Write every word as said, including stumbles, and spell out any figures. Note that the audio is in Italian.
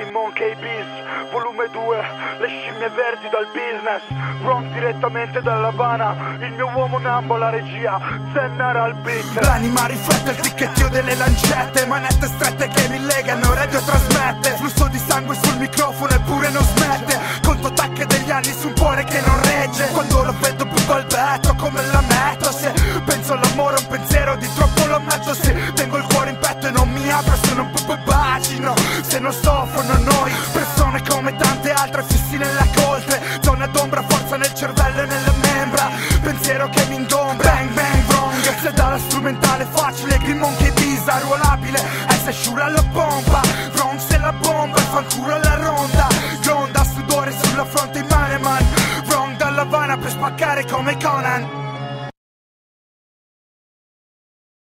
Green Monkey Beez, volume due, le scimmie verdi dal business. Wrong direttamente dalla Havana, il mio uomo Nambo la regia, Zennara al beat. L'anima riflette il ticchettio delle lancette, manette strette che mi legano, radio trasmette. Flusso di sangue sul microfono eppure non smette. Conto tacche degli anni su un cuore che non regge. Quando lo vedo buco al petto come la metto. Se penso all'amore un pensiero di troppo lo metto. Se tengo il cuore in petto e non mi apro, sono un po' bacino. Se non soffrono noi, persone come tante altre fissi nella coltre. Zona d'ombra, forza nel cervello e nelle membra. Pensiero che mi ingombra, bang bang wrong. Se dalla strumentale facile, Green Monkey Beez arruolabile, e se sciura la pompa. Wrong se la bomba e fanculo alla ronda. Gronda, sudore sulla fronte in mane man. Wrong dalla Havana per spaccare come Conan.